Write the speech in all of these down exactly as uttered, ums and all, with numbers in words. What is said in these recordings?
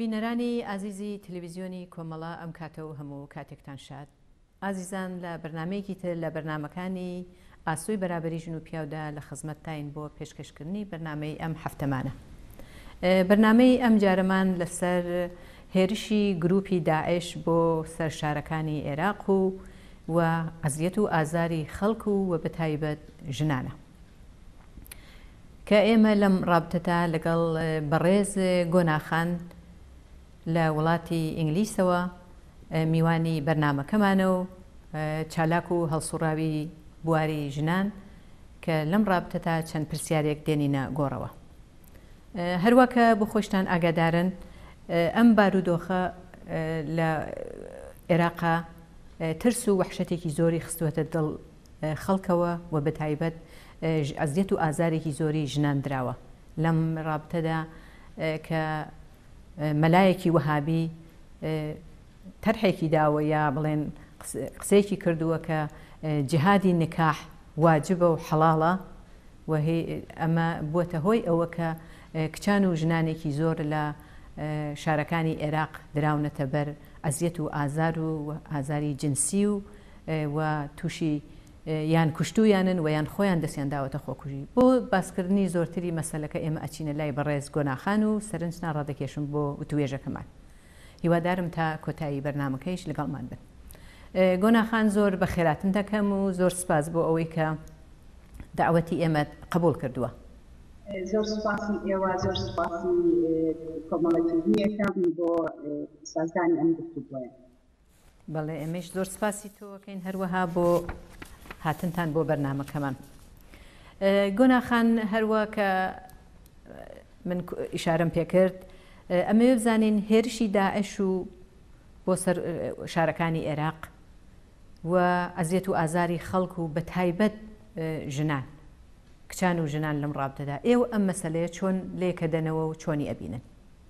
بینەرانی ئازیزی تەلەڤیزیۆنی کۆمەڵە ئەم کاتەوە هەموو کاتێکتان شاد. ئازیزان لە بەرنامەیەکی تر لە بەرنامەکانی ئاسووی بەرابەری ژن و پیاودا لە خزمەتتاین بۆ پێشکەشکردنی بەرنامەی ئەم هەفتەمانە. بەرنامەی ئەم جارەمان لەسەر هێرشی گروپی داعش بۆ سەرشارەکانی عێراق و و ئەزیەت و ئازاری خەڵک و بەتایبەت ژنانە کە ئێمە لەم ڕابطەدا لەگەڵ بەڕێز گۆناخان لە وڵاتی ئینگلیسەوە میوانی بەرنامەکەمانە و چالاک و هەڵسوڕاوی بواری ژنان کە لەم ڕابطەدا چەند پرسیارێک دێنینە گۆڕەوە. هەروە کە بۆ خۆشتان ئاگادارن ئەم بارودۆخە لە عێراقا ترس و وەحشەتێکی زۆری خستوەتە دڵ خەڵکەوە و بەتایبەت ئەزیەت و ئازارێکی زۆری ژنان دراوە لەم ڕابطەدا کە مەلایەکی وەهابی تەرحێکی داوە یا بڵێن قسەیەکی کردووە کە جیهادی نکاح واجبە و حەڵاڵە و ئەمە بووەتە هۆی ئەوە کە کچان و ژنانێکی زۆر لە شارەکانی عێراق دراونەتە بەر ئەزیەت و ئازار و ئازاری جنسی و و تووشی یان کوشتویانن و یان خۆیان دەستیان داوەتە خۆکوژی. بۆ باسکردنی زۆرتری مەسەلەکە ئێمە ئەچینە لای بەڕێز گۆناخان و سەرنجنا ڕادەکێشم بۆ وتوێژەکەمان. هیوادارم تا کۆتایی بەرنامەکەیش لەگەڵمان بن. گۆناخان زۆر بە خێراتن دەکەم و زۆر سپاس بۆ ئەوەی کە داوەتی ئێمە قبول کردووە. زۆر سپاسی ئێوە، زۆر سپاسی کۆمەڵەتیەکەم بۆ سازدانی ئەم گفتوگۆیە. بەڵێ ئێمەش زۆر سپاسی تۆکەین هەروەها بۆ هاتنتان بۆ بەرنامەکەمان. گۆناخان هەروە کە من ئیشارەم پێکرد ئەمەوێ بزانین هێرشی داعش و بۆ سەر شارەکانی عێراق و ئەزیەت و ئازاری خەڵک و بەتایبەت ژنان کچان و ژنان لەم ڕابطەدا ئێوە ئەم مەسەلەیە چۆن لێکە دەنەوە و چۆنی ئەبینن؟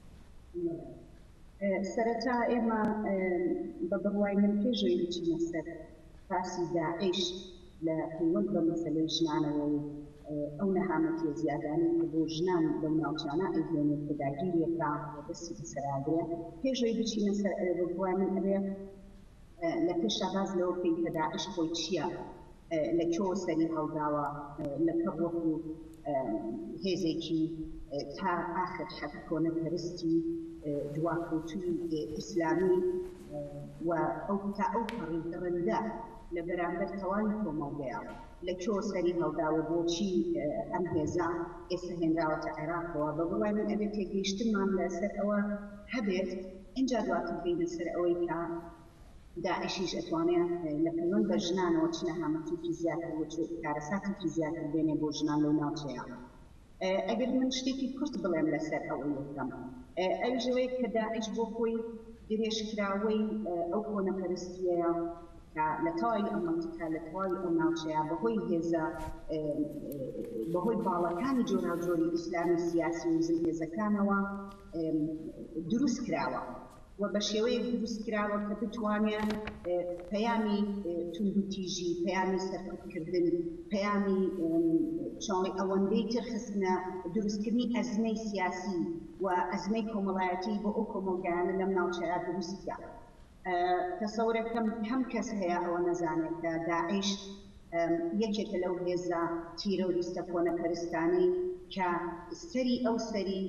سەرەتا ئێمە بە بڕوای من پێشەوەی بچینە سەر باسی داعش لە پەیوەند بە مەسەلەی ژنانەوە و ئەو نەهامەتی زیادانی کە بۆ ژنان لەو ناوچانە ئەیدێنێت کە داگیریەکە دەستی بەسەرادرێ پێشەوەی بچینە سەر بە بڕوای من ئەبێ لە پێشا باز لەوە بکەین کە داعش خۆی چییە، لە کۆ سەری هەڵداوە لە کە وەکو هێزێکی تا ئاخر حەق کۆنەپەرستی دواکەوتووی ئیسلامی و ئەو تا ئەو پەڕی ڕەندا لە بەرامبەر تەواوی کۆمەڵگەیە لە کۆ سەری هەڵداوە بۆچی ئەم هێزە ئێستا هێنراوەتە عێراقەوە. بە بڕوای من ئەبێت تێگەیشتنمان لەسەر ئەوە هەبێت اینجا دواتر بینە سەر ئەوەی کە داعشیش ئەتوانێت لە پەیوەند بە ژنانەوە چ نەهامەتێکی زیاتر و چ کارەساتێکی زیاتر بێنێ بۆ ژنان لەو ناوچەیە. ئەگەر من شتێکی کورت بڵێم لەسەر ئەوەی یەکەم ئەو ژەوەیە کە داعش بۆ خۆی درێژکراوەی ئەو کۆنەپەرستیەیە کە لە تەواوی ئەم مەنتیقە لە تەواوی ئەو ناوچەیە بەهۆی هێزە بەهۆی باڵەکانی جۆراوجۆری ئیسلامی سیاسی و هێزەکانەوە دروست کراوە و بە شێوەیەک دروست کراوە کە بتوانێت پەیامی توندوتیژی، پەیامی سەرکوتکردن، پەیامی چۆڵی ئەوەندەی ترخستنە دروستکردنی ئەزمەی سیاسی و ئەزمەی کۆمەڵایەتی بۆ ئەو کۆمەڵگەیانە لەم ناوچەیە دروستکە. تەسەورەکەم هەم کەس هەیە ئەوە نەزانێت کە داعش یەکێکە لەو هێزە تیرۆریستە کۆنەپەرستانەی کە سەری ئەو سەری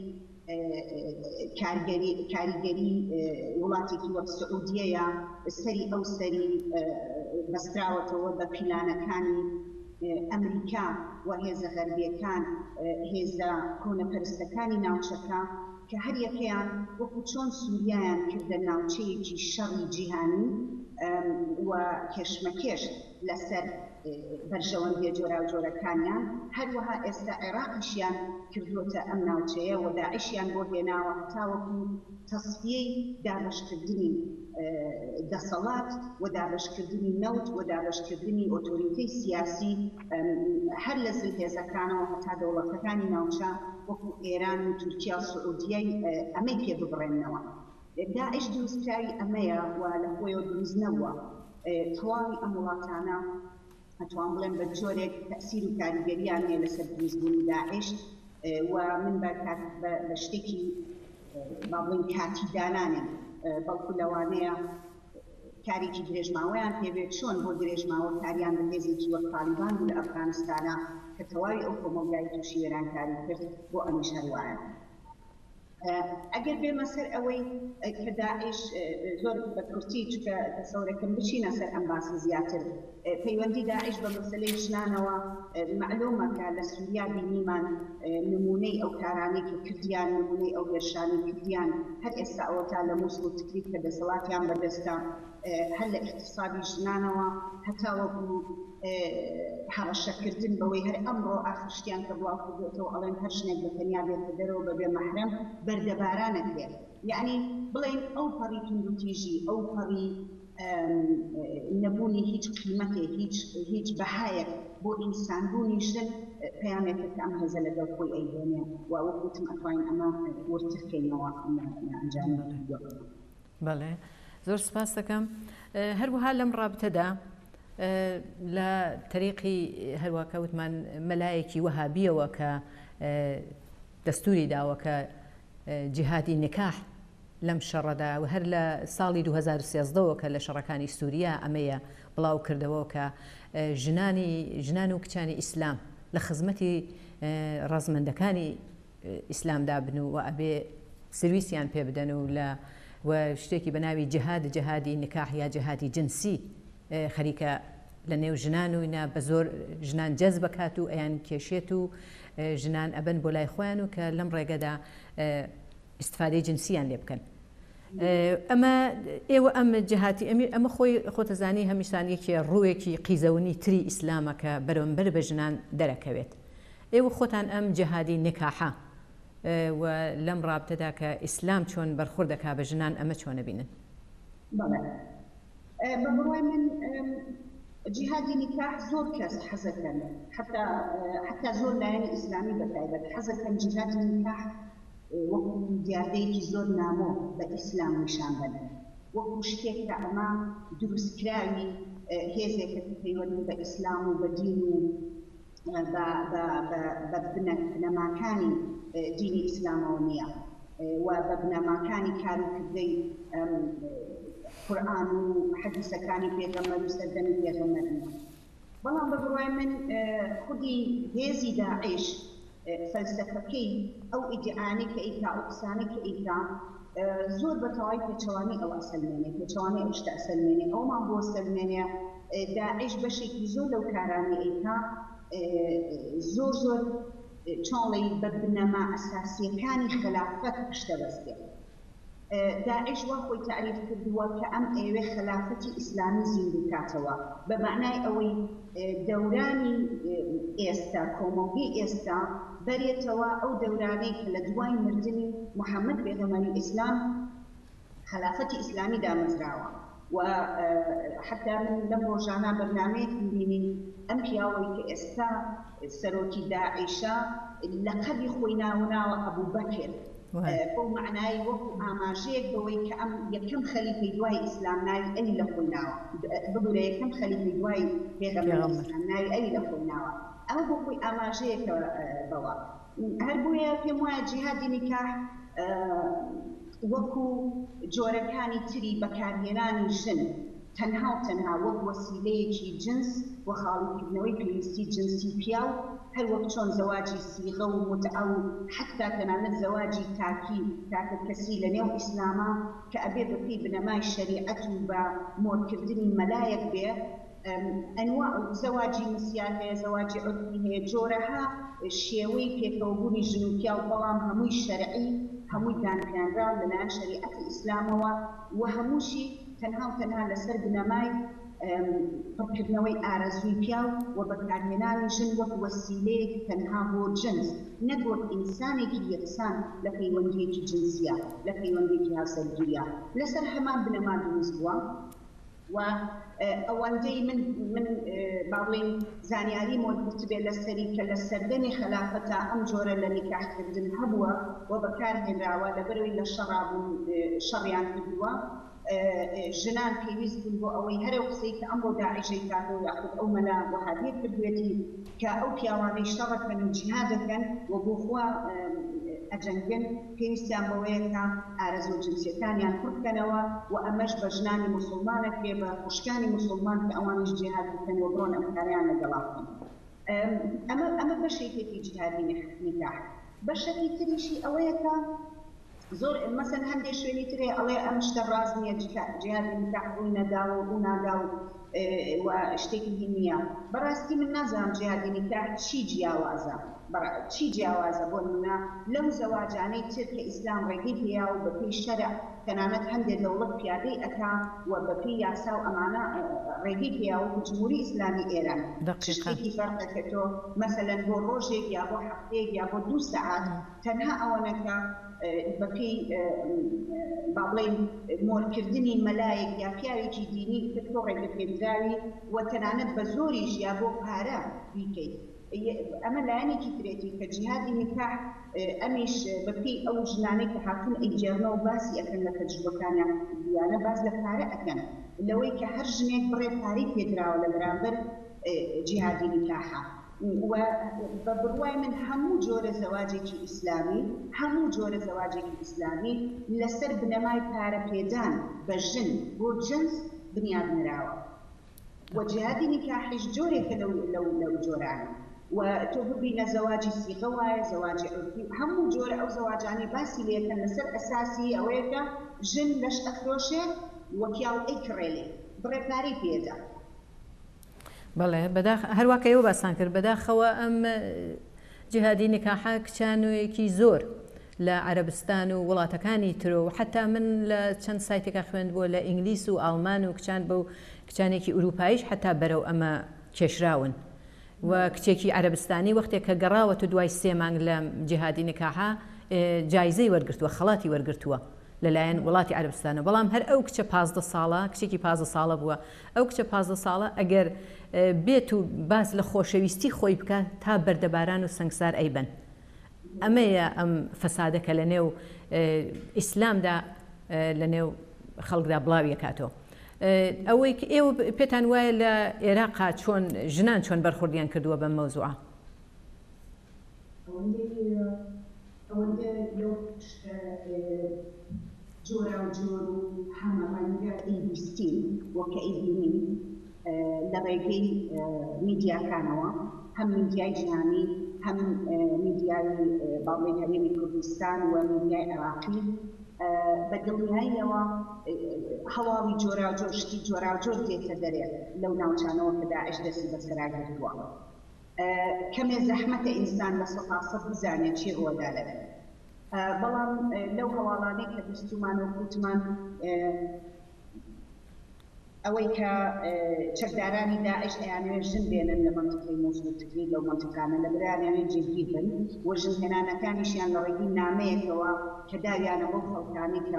کاریگەری وڵاتێکی وەک سعودیەیە سەری ئەو سەری بەستراوەتەوە بە پیلانەکانی ئەمریکا و هێزە غەربیەکان، هێزە کۆنەپەرستەکانی ناوچەکە کە هەر یەکەیان وەکو چۆن سووریایان کردە ناوچەیەکی شەڕی جیهانی و کێشمەکێش لەسەر بەرژەوەندیە جۆراوجۆرەکانیان، هەروەها ئێستا عێراقیشیان کردووەتە ئەم ناوچەیە و داعشیان بۆ هێناوە هەتا وەکو تەسفیەی دابەشکردنی دەسەڵات و دابەشکردنی نەوت و دابەشکردنی ئۆتۆریتەی سیاسی هەر لە زلهێزەکانەوە هەتا دەوڵەتەکانی ناوچە وەکو ئێران و تورکیا و سعودیای ئەمەی پێ ببڕێنەوە. داعش دروستکراوی ئەمەیە و لە خۆیەوە دروست نەبووە. تەواوی ئەم وڵاتانە ئەتوان بڵێن بە جۆرێک تەسیر و کاریگەریان هەیە لەسەر دروستبوونی داعش و من بە شتێکی با بڵێن کاتی دانانێن بەڵکو لەوانەیە کارێکی درێژماوەیان پێوێت چۆن بۆ درێژماوە کاریان بە هێزێکی وەک تالیبان و لە ئەفغانستانە کە تەواوی ئەو کۆمەڵگای تووشی وێرانکاری کرد بۆ ئەمیش هەروایە. ئەگەر بێمە سەر ئەوەی کە داعش زۆر بە کورتی چکە تەسەورەکەم بچینە سەر ئەم باسی زیاتر پەیوەندی داعش بە مەسەلەی ژنانەوە معلومە کە لە سووریا بینیمان نمونەی ئەو کارانەی کە کردیان نمونەی ئەو هێرشانی کردیان هەر ئێستا ئەوە تا لە مووسڵ و تکریت کە دەسەڵاتیان بەدەستە هەر لە اقتصادی ژنانەوە هەتا وەکو هەڕەشەکردن بەوەی هەر ئەمڕۆ ئاخشتیان کە بڵاو کردوێتەوە ئەڵێن هەر شتێک بە تەنیا بێتە دەرەوە بەبێ مەحرەم بەردەبارانە کرێت. یعنی بڵێن ئەو پەڕی توندوتیژی ئەو پەڕی نەبوونی هیچ قیمەتێک هیچ هیچ بەهایەک بۆ ئینسانبوونی ژن پەیامێکە کە ئەم هەزە لەگەڵ خۆی ئەیدێنێ و وەکوتم ئەتوانین ئەمە وەرترکەینەوە ئەنجامی. بەڵێ زۆر سپاس دەکەم. هەروەها لەم ڕابتەدا لە تەریقی هەروەکە وتمان مەلایەکی وەهابیەوە کە دەستوری داوە کە جیهادی نکاح لەم شەڕەدا و هەر لە ساڵی دوو هەزار و سێزدەوە کە لە شەڕەکانی سووریا ئەمەیە بڵاو کردەوە کە ژنانی ژنان و کچانی ئیسلام لە خزمەتی ڕەزمەندەکانی ئیسلامدا بن و ئەبێ سرویسیان پێ بدەن و لە و شتێکی بەناوی جهاد جهادی نکاح یا جهادی جنسی خەریکە لە نێو ژنان و اینا بە زۆر ژنان جەز بکات و ئەیان کێشێت و ژنان ئەبەن بۆ لای خۆیان و کە لەم ڕێگەدا استفادەی جنسیان لێ بکەن. ئەمە ئێوە ئەم جهاتی ئەمە خۆی خۆتەزانی هەمیشانیەکی ڕوویەکی قیزەونی تری ئیسلامە کە بەرەمبەر بە ژنان دەرەکەوێت. ئێوە خۆتان ئەم جهادی نکاحە و لەم ڕابتەدا کە ئیسلام چۆن بەرخورد دەکا بە ژنان ئەمە چۆنە بینن؟ بە بڕوای من جهادی نکاح زۆر کەس حەزەکەن حتا زۆر لایەنی ئیسلامی بەتایبەت حەزەکەن جهادی نکاح وەکو دیاردەیەکی زۆر نامۆ بە ئیسلام نیشان بدەن وەکو شتێک کە ئەمە دروستکراوی هێزێکە پەیوەندی بە ئیسلام و بە دین و بە بنەماکانی دینی ئیسلامەوە نییە و بە بنەماکانی کاروکردەی قورئان و حەدیسەکانی پێغەمبەر و سەردەمی پێغەمبەر نییە. بەڵام بە بڕوای من خودی هێزی داعش فەلسەفەکەی ئەو ئیدعانی کە ئیکا ئەو قسانە کە ئیکا زۆر بە تەواوی پێچەوانی ئەو ئەسەلمێنێ پێچەوانی ئەو شتە ئەسەلمێنێ ئەومان بۆ سەلمێنێ داعش بەشێکی زۆر لەو کارانی ئیکا زۆر زۆر چاڵی بە بنەما ئەساسیەکانی خلافەت پشتە بەستێ. داعش وا خۆی تعریف کردووە کە ئەم ئێوێ خلافەتی ئیسلامی زیندوو کاتەوە بە معنای ئەوەی دەورانی ئێستا کۆمەڵگەی ئێستا بەرێتەوە ئەو دەورانەی کە لە دوای مردنی محەممەد پێغەمبەری ئیسلام خلافەتی ئیسلامی دامەزراوە و حتا من لەم ڕۆژانە بەرنامەیەک بینین ئەم پیاوەی کە ئێستا سەرۆکی داعیشە لەقەبی خۆی ناوناوە ئەبوو بەکر بۆ معنای وەکو ئاماژەیەک بەوەی کە ئەم یەکەم خەلیفەی دوای ئیسلام ناوی ئەلی لە خۆی ناوە ببوورە یەکەم خەلیفەی دوای پێغەمبەری ئیسلام ناوی ئەلی لە خۆی ناوە ئەمە بۆ خۆی ئاماژەیەکە بەوە هەر بۆیە پێم وایە جیهادی نکاح وەکو جۆرەکانی تری بەکارهێنانی ژن تەنها و تەنها وەک وەسیلەیەکی جنس و خاڵیکردنەوەی پێویستی جنسی پیاو هەر وەک چۆن زەواجی سیغە و متعە و حتا تەنانەت زەواجی تاکی تاکە کەسی لە نێو ئیسلامە کە ئەبێ بەپێی بنەمای شەریعەت و بە مۆرکردنی مەلایەک بێ ئەنواع زەواجی مسیان هەیە زەواجی عورفی هەیە جۆرەها شێوەی پێکەوەبوونی ژن و پیاو بەڵام هەمووی شەرعی هەمووی دانپێنرا لەلایەن شەریعەتی ئیسلامەوە و هەمووشی تەنها و تەنها لەسەر بنەمای پڕکردنەوەی ئارەزووی پیاو و بەکارهێنانی ژن وەک وەسیلەیەک تەنها بۆ جنس نەک وەک ئینسانێکی یەکسان لە پەیوەندیەکی جنسیە لە پەیوەندێکی هاوسەرگیریە لەسەر هەمان بنەما دروست بووە و ئەوەندەی من من باڵێن زانیاری مۆدبێ لەسەری کە لە سەردەمی خلافەتە ئەم جۆرە لە نیکاحکردن هەبووە و بەکارهێنراوە لەبەرەوەی لە شەڕابوون شەڕیان کردووە ژنان پێویست بوون بۆ ئەوەی هەرە قسەی کە ئەم بۆ داعیشەی کاتەوە یاخود ئەو مەلا وەهابیە کردوێتی کە ئەو پیاوانەی شەڕەکەن و جیهاد دەکەن و بۆ خوا ئەجەنگن پێویستیان بەوەیەکە ئارەزوو جنسیەکانیان پڕکەنەوە و ئەمەش بە ژنانی موسڵمانە پێ بە خوشکانی موسڵمان کە ئەوانیش جیهاد بکەنەوە بڕۆن ئەم کاریان لەگەڵا بکەن. ئەمە ئەمە بەشێکێکی جیهادی نیکاح. بەشێکی تریشی ئەوەیەکە زۆر مەسەن هەندێک شوێنی ترێ ئەڵێ ئەم شتە ڕاز نییە جیهادی نیکاح ڕووی نەداوە و نادا و شتێکی نییە. بەڕاستی من نازانم جیهادی نیکاح چی جیاوازە چی جیاوازە بۆ نمونە لەو زەواجانەی تر کە ئیسلام ڕێگەی پێیا و بەپێی شەرع تەنانەت هەندێک دەوڵەت پیادەی ئەکا و بەپێی یاسا و ئەمانە ڕێگەی پێیا و جمهوری ئیسلامی ئێران شتێکی فەرقەکە تۆ مەسەلەن بۆ ڕۆژێک یا بۆ هەفتەیەک یا بۆ دوو سەعات تەنها ئەوەنەکە بەپێی با بڵێن مۆرکردنی مەلایەک یا پیاوێکی دینی تۆ ڕێگە پێدراوی و تەنانەت بە زۆریش یا بۆ پارە بیکەیت. ئەمە لایەنێکی ترێتی کە جیهادی نیکاح ئەمیش بەپێی ئەو ژنانەی کە هاتوون ئەیجێڕنەوە باسی ئەکەن لە تەجروبەکانیان دیانە باس لە پارە ئەکەن لەوەی کە هەر ژنێک بڕێ پارەی پێدراوە لە بەرامبەر جیهادی نیکاحە. و بە بڕوای من هەموو جۆرە زەواجێکی ئیسلامی هەموو جۆرە زەواجێکی ئیسلامی لەسەر بنەمای پارە پێدان بە ژن بۆ جنس بنیاد نراوە و جیهادی نیکاحیش جۆرێکە لەو جۆرانە و تۆ ببینە زەواجی سیغە وایە زەواجی عورفی هەموو جۆرە ئەو زەواجانەی باسی لێکەن لەسەر ئەساسی ئەوەیەکە ژن لەش ئەفرۆشێ وەکیاو ئەیکڕێلێ بڕێ پارەی پێدا. بەڵێ بەداخ هەروواکە ئێوە باسان کرد بەداخەوە ئەم جیهادی نیکاحە کچانوەیەکی زۆر لە عەرەبستان و وڵاتەکانی ترۆ و حتا من لە چەند سایتێکە خوێندبووە لە ئینگلیس و ئاڵمان و کچان بەو کچانێکی ئوروپاییش حتا بەرەو ئەمە کێشراون و کچێکی عەرەبستانی وەختێک کە گەڕاوەتە دوای سێ مانگ لە جیهادی نیکاحە جایزەی وەرگرتووە خەڵاتی وەرگرتووە لەلایەن وڵاتی عەرەبستانە بەڵام هەر ئەو کچە پازدە ساڵە کچێکی پازدە ساڵە بووە ئەو کچە پازدە ساڵە ئەگەر بێت و باز لە خۆشەویستی خۆی بکات تا بەردەباران و سەنگسار ئەیبن. ئەمەیە ئەم فەسادەکە لە نێو ئیسلامدا لە نێو خەڵکدا بڵاویە کاتەوە. ئەوەی ئێوە پێتان وایە لە عێراقا چۆن ژنان چۆن بەرخوردیان کردووە بەم مەوزوعە؟ جۆرا و جۆر و هەمەمەنگە ئینویستی وەکە ئیبینی لە ڕێگەی میدیاکانەوە هەم میدیای جیهانی هەم میدیای باڵێن هەرێمی کوردستان و میدیای عێراقی بە دڵنیاییەوە هەواڵی جۆرا و جۆر شتی جۆرا و جۆر دێتە دەرێ لەو ناوچانەوە کە داعش دەستی بەسەرا گرتووە. کەمێ زەحمەتە ئینسان بە سەپاسەت بزانێت چی ڕۆدا دەبێت. بەڵام لەو هەواڵانەی کە بیستومان و کوتمان ئەوەی کە چەکدارانی داعش ئەیانوێت ژن بێنن لە منتیقەی مۆسول و تکری لەو منتیقانە لە برانیانێت جێگیر بن و ژنهێنانەکانیشیان لە ڕێگەی نامەیەکەوە کە داویانە بۆ خەڵکانی کە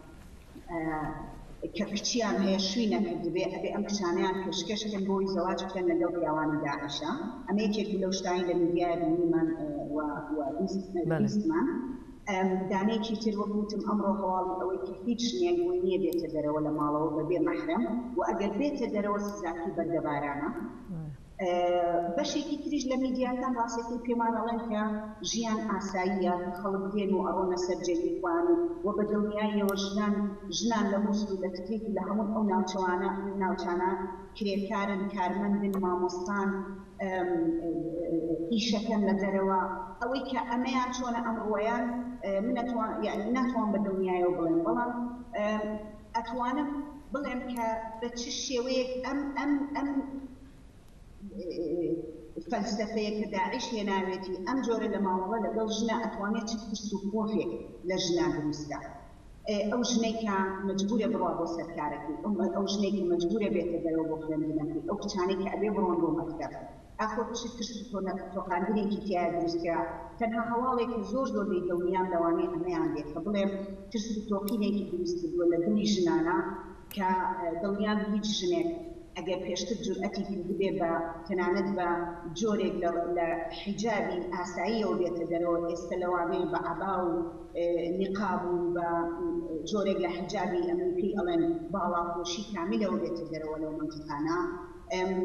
کە کچیان هەیە شوینەکە دەبێ ئەبێ ئەم کچانیان پێشکەشکن بۆی زەواج بکەن لەگەڵ پیاوانی داعشە. ئەمە یەکێکی لەو شتانی لە میدیای بینیمان ویستمان. دانەیەکی تر وەکوتم ئەمڕۆ هەواڵی ئەوەی کە هیچ شنێک بۆی نییە بێتە دەرەوە لە ماڵەوە بەبێ مەحرەم و ئەگەر بێتە دەرەوە سزاکی بەردەبارانە. بەشێکی تریش لە میدیاکان ڕاستێکی پێمان ئەڵێن کە ژیان ئاساییە خەڵک دێن و ئەڕۆنە سەر جێگیخوان و بە دڵنیاییەوە ژنان ژنان لە مووسڵ و لە تکریت لە هەموو ئەو ناوچوانە ناوچانە کرێکارن کارمەندن مامۆستان ئیشەکەن لە دەرەوە ئەوەی کە ئەمەیان چۆنە ئەمڕۆیان من ناتوان بە دڵنیایەوە بڵێن بەڵام ئەتوانم بڵێم کە بە چ شێوەیەک ئەم ئەم ئەم فەلسفەیە کە داعش هێناوێتی ئەم جۆرە لە ماوەڵە لەگەڵ ژنە ئەتوانێت چ پرس و پۆفێک لە ژنان دروستە. ئەو ژنەی کە مەجبورە بڕوا بۆ سەرکارەکەی ئەو ژنەی کە مەجبورە بێتە دەرەوە بۆ خوێندنەکەی ئەو کچانەی کە ئەبێ بڕۆن بۆ مەکتەب ئاخۆ چ ترس و تۆقاندنێکی تایە دروستکرا. تەنها هەواڵێکی زۆر زۆر دڵنیام لەوانەیە ئەمەیان بێت کە بڵێم ترس و تۆقینێکی دروست کردووە لە دڵی ژنانە کە دڵنیام هیچ ژنێک ئەگەر پێشتر جورئەتی کردبێ بە تەنانەت بە جۆرێک لە حیجابی ئاساییەوە بێتە دەرەوە ئێستا لەوانەیە بە عەبا و نیقاب و بە جۆرێک لە حیجابی ئەمریکی ئەڵێن باڵاپۆشی کامیلەوە بێتە دەرەوە لەو منتیقانە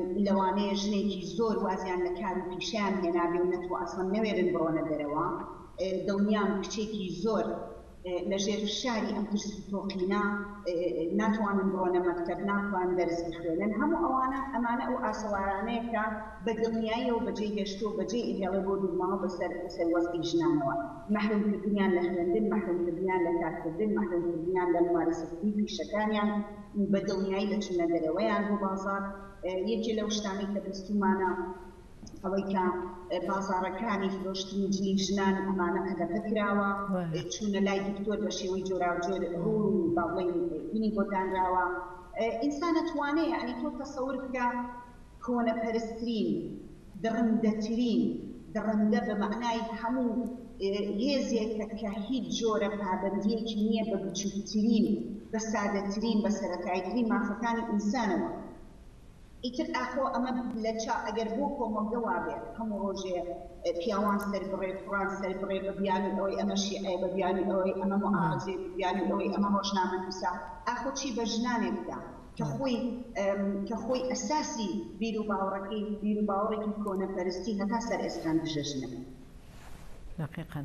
لەوانەیە ژنێکی زۆر وازیان لە کار و پیشیان هێنابێ و نەتوە ئەسڵەن نەوێرن بڕۆنە دەرەوە دڵنیام کچێکی زۆر لەژێر شاری ئەم ترس و تۆقینە ناتوانن بڕۆنە مەکتەب، ناتوان دەرس بخوێنن. هەموو ئەوانە ئەمانە ئەو ئاسەوارانەیە کە بە دڵنیاییەوە بەجێ هێشتۆ بەجێ ئیدێڵێ بۆ دوورماوە بەسەر بەسەر وەزعی ژنانەوە، مەحرومکردنیان لە خوێندن، مەحرومکردنیان لە کارکردن، مەحرومکردنیان لە ممارسەکردنی پیشەکانیان، بە دڵنیایی دەچونە دەرەوەیان بۆ بازار. یەکێ لەو شتانەی کە دەستومانە ئەوەی کە بازارەکانی فرۆشتنی جلی ژنان ئەمانە هەدەفە کراوە، چوونە لای دکتۆر بە شێوەی جۆراوجۆر ڕوو با بڵێن بینی بۆ دانراوە. ئینسان ئەتوانێت یعنی تۆ تەسەور بکە کۆنەپەرستترین، دڕندەترین، دڕندە بە معنای هەموو هێزێکە کە هیچ جۆرە پابەندیەکی نییە بە بچووکترین، بە سادەترین، بە سەرەتاییترین مافەکانی ئینسانەوە. ئیتر ئاخۆ ئەمە لە چا ئەگەر بۆ کۆمەڵگە وابێت هەموو ڕۆژێ پیاوان سەربڕێ، کوڕان سەربڕێ بە بیانی ئەوەی ئەمە شیعە، بە بیانی ئەوەی ئەمە موعارەزێ، بە بیانی ئەوەی ئەمە ڕۆژنامەنووسە، ئاخۆ چی بە ژنانێک بکە کە خۆی کە خۆی ئەساسی بیر و باوەڕەکەی بیر و باوەڕێکی کۆنەپەرستی هەتا سەر ئێستان بژەژنە. دقیقاً.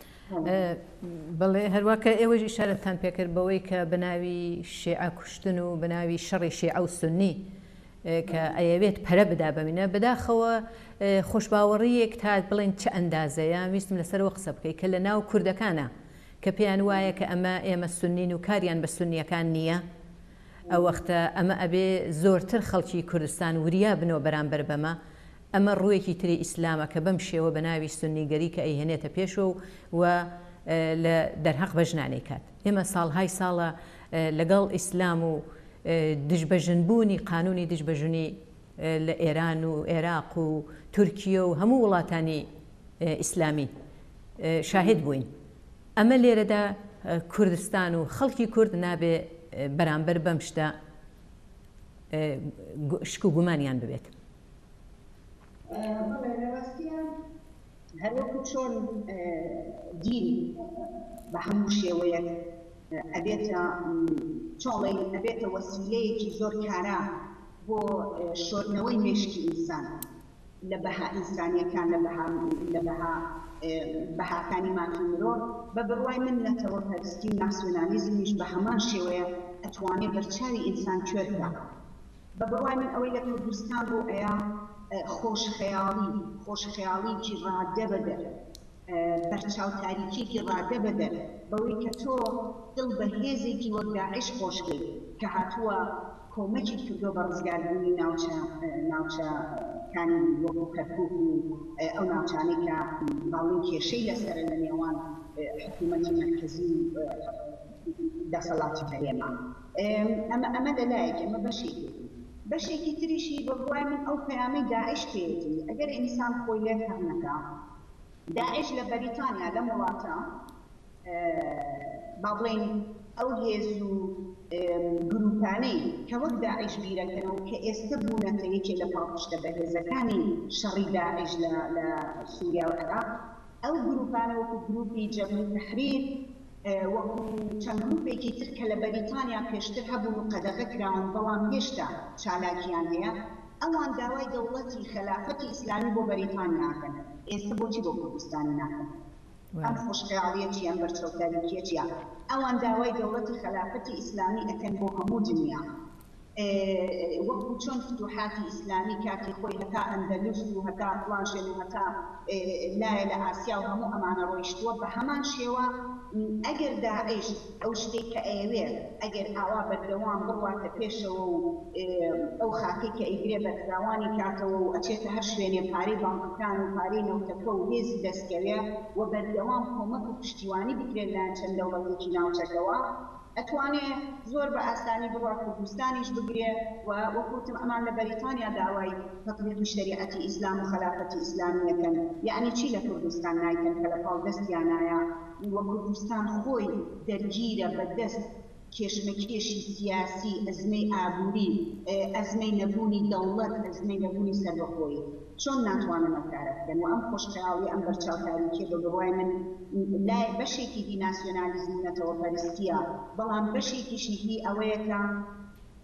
بەڵێ هەروەکە ئێوەش ئیشارەتان پێکرد بەوەی کە بەناوی شیعە کوشتن و بەناوی شەڕی شیعە و سونی کە ئەیەوێت پەرە بدا بەمینە بەداخەوە خۆشباوەڕیەک تا بڵێن چه ئەندازەیە ویستم لەسەرەوە قسە بکەیت کە لە ناو کوردەکانە کە پێیان وایە کە ئەمە ئێمە سونین و کاریان بە سونیەکان نییە، ئەو وەختە ئەمە ئەبێ زۆرتر خەڵکی کوردستان وریا بنەوە بەرامبەر بەمە، ئەمە ڕوویەکی تری ئیسلامە کە بەم شێوە بە ناوی سونیگەری کە ئەیهێنێتە پێشەوە و لە دەرهەق بە ژنانەی کات. ئێمە ساڵهای ساڵە لەگەڵ ئیسلام و دژبەژنبوونی قانونی دژبەژنی لە ئێران و عێراق و تورکیە و هەموو وڵاتانی ئیسلامی شاهد بووین. ئەمە لێرەدا کوردستان و خەڵکی کورد نابێ بەرامبەر بەم شتە شک و گومانیان ببێت. هەروەکو چۆن دین بە هەموو شێوەیەک ئەبێتە چۆڵی ئەبێتە وەسیلەیەکی زۆر کارا بۆ شۆرنەوەی مێشکی ئینسان لە بەها ئینسانیەکان لە بەها بەهاکانی مافی مرۆڤ بە بڕوای من نەتەوەپەرستی و ناسیۆنالیزمیش بە هەمان شێوەیە ئەتوانێت بەرچاوی ئینسان کوێر بکات. بە بڕوای من ئەوەی لە کوردستان بۆ ئەیە خۆشخەیاڵی خۆشخەیاڵیکی ڕادە بەدەر، بەرچاو تاریکێکی ڕادە بەدەر بەوەی کە تۆ دڵ بە هێزێکی وەک داعش خۆشکەی کە هاتووە کۆمەکی کردۆ بە ڕزگاربوونی ناوچەکانی وەکو کەرکووک و ئەو ناوچانەی کە باڵین کێشەی لەسەرە لە نێوان حکوومەتی مەرکەزی و دەسەڵاتی هەرێما. ئەمە لەلایەک ئەمە بەشێکی بەشێکی تریشی بە بڕوای من ئەو پەیامەی داعش پێیەتی ئەگەر ئینسان خۆی لێ هەر نەکا. داعش لە بەریتانیا لەم وڵاتە با بڵێن ئەو هێز و گروپانەی کە وەک داعش بیرەکەنەوە کە ئێستا بوونەتە یەکێ لە پاڵپشتە بەهێزەکانی شەڕی داعش لە سووریا و عێراق، ئەو گروپانە وەکو گروپی جەبهەت تەحریر وەکو چەند گروپێکی تر کە لە بەریتانیا پێشتر هەبوون و قەدەغە کراون بەڵام هێشتا چالاکیان هەیە، ئەوان داوای دەوڵەتی خلافەتی ئیسلامی بۆ بەریتانیا ناکەن. ئێستا بۆچی بۆ کوردستانی ناکەن؟ ئەم خۆشخەیاڵیەتی ئەم بەرچەوتاریکیەتیە ئەوان داوای دەوڵەتی خلافەتی ئیسلامی ئەکەن بۆ هەموو دنیا، وەکو چۆن فتوحاتی ئیسلامی کاتی خۆی هەتا ئەندەلوس و هەتا فڵانشێن و هەتا لایە لە ئاسیا و هەموو ئەمانە ڕۆیشتووە بە هەمان شێوە. ئەگەر داعش ئەو شتێک کە ئەیەوێت ئەگەر ئاوا بەردەوام بڕواتە پێشەوە و ئەو خاکەی کە ئیگرێ بەرداوانی کاتەوە و ئەچێتە هەر شوێنێ پارەی بانکەکان و پارەی نەوتەکە و هێزی دەستکەوێ و بەردەوام کۆمەک و پشتیوانی بکرێت لایەن چەند دەوڵەتێکی ناوچەکەوە، ئەتوانێت زۆر بە ئاسانی بڕوا کوردستانیش بگرێ و وەکوتم ئەمان لە بەریتانیا داوای تەطبیق شریعەتی ئیسلام و خلافەتی ئیسلامیەکەن. یعنی چی لە کوردستان نایکەن کە لە پاڵ دەستیانایە و کوردستان خۆی دەرگیرە بەدەست کێشمەکێشی سیاسی، ئەزمەی ئابووری، ئەزمەی نەبوونی دەوڵەت، ئەزمەی نەبوونی سەربەخۆیی. چۆن ناتوانن ئەم کارە بکەن و ئەم خۆشخەیاڵی ئەم بەرچاوتاریکیە بە بڕوای من لای بەشێکی دی ناسیۆنالیزم و نەتەوەپەرستیە، بەڵام بەشێکیشی هی ئەوەیە کە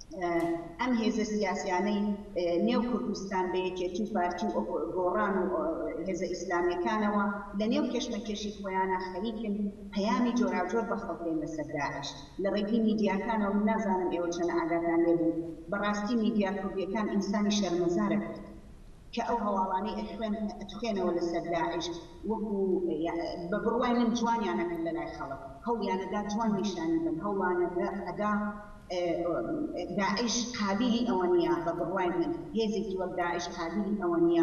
ئەم هێزە سیاسیانەی نێو کوردستان بە یەکێتی و پارتی و گۆڕان و هێزە ئیسلامیەکانەوە لە نێو کێشمەکێشی خۆیانە خەریکن پەیامی جۆراوجۆر بە خەڵکێن لەسەر داعش لە ڕێگەی میدیاکانەوە نازانم ئێوە چەند ئاگاتان لێبوو بەڕاستی میدیا کوردیەکان ئینسانی شەرمەزارە کرد کە ئەو هەواڵانەی ئەتخوێنەوە لەسەر داعش وەکو بە بڕوای من جوانیانە کرد لە لای خەڵک هەوڵیانەدا جوان نیشانی بن هەوڵانەدا ئەدا داعش قابلی ئەوە نییە بە بڕوای من هێزێکی وەک داعش قابلی ئەوە نییە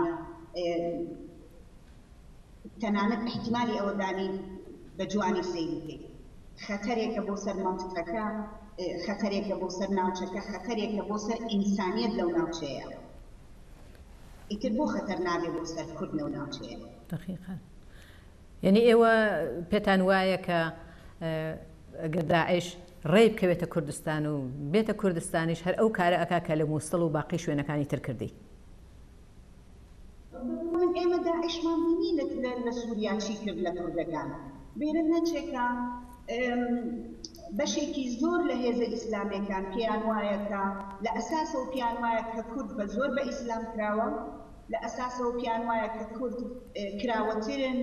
تەنانەت احتیمالی ئەوە دانی بە جوانی سەیری بکەیت خەتەرێکە بۆ سەر مەنتیقەکە خەتەرێکە بۆ سەر ناوچەکە خەتەرێکە بۆ سەر ئینسانیەت لەو ناوچەیە ئیتر بۆ خەتەر نابێ بۆ سەر کورد لەو ناوچەیە دقیقاً یعنی ئێوە پێتان وایە کە ئەگەر داعش ڕێ بکەوێتە کوردستان و بێتە کوردستانیش هەر ئەو کارە ئەکا کە لە مووسڵ و باقی شوێنەکانی تر کردی ئێمە داعشمان بینی لە سووریا چی کرد لە کوردەکان بێرە نەچێکە بەشێکی زۆر لە هێزە ئیسلامیەکان پێیان وایە کە لە ئەساسەوە پێیان وایە کە کورد بە زۆر بە ئیسلام کراوە لە ئەساسەوە پێیان وایە کە کورد کراوەترن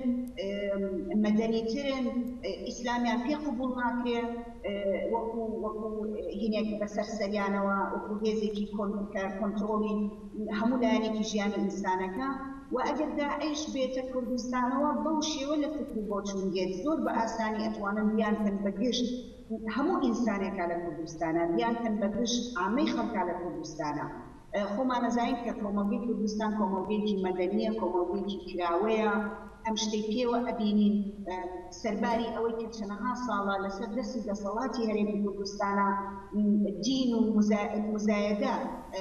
مەدەنیترن ئیسلامیان پێ قبوڵ ناکرێ وەکو وەکو هینێک بەسەر سەریانەوە وەکو هێزێکی کۆنتڕۆڵی هەموو لایەنێکی ژیانی ئینسانەکە و ئەگەر داعش بێتە کوردستانەوە بەو شێوە لە فکر بۆ چونگێت زۆر بە ئاسانی ئەتوانن بیانکەن بەگشت هەموو ئینسانێکە لە کوردستانە بیانکەن بەگشت عامەی خەڵکا لە کوردستانە خۆمان نەزانین کە کۆمەڵگەی کوردستان کۆمەڵگەیەکی مەدەنیە کۆمەڵگەیەکی کراوەیە ئەم شتەی پێوە ئەبینین سەرباری ئەوەی کە چەندەها ساڵە لەسەر دەستی دەسەڵاتی هەرێمی کوردستانە دین و مزایەدە